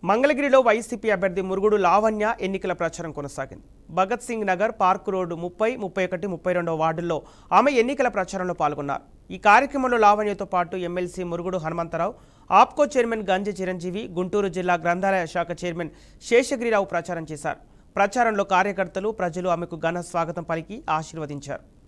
మంగళగిరిలో వైసీపీ అభ్యర్థి మురుగుడు లావణ్య ఎన్నికల ప్రచారం కొనసాగింది. భగత్ సింగ్ నగర్, పార్క్ రోడ్ 30, 31, 32వ వార్డుల్లో ఆమె ఎన్నికల ప్రచారంలో పాల్గొన్నారు. ఈ కార్యక్రమంలో లావణ్యతో పాటు ఎమ్మెల్సీ మురుగుడు హనుమంతరావు, ఆప్కో చైర్మన్ గంజి చిరంజీవి, గుంటూరు జిల్లా గ్రంథాలయ శాఖ చైర్మన్ శేషగిరిరావు ప్రచారం చేశారు. ప్రచారంలో కార్యకర్తలు, ప్రజలు ఆమెకు ఘన స్వాగతం పలికి ఆశీర్వదించారు.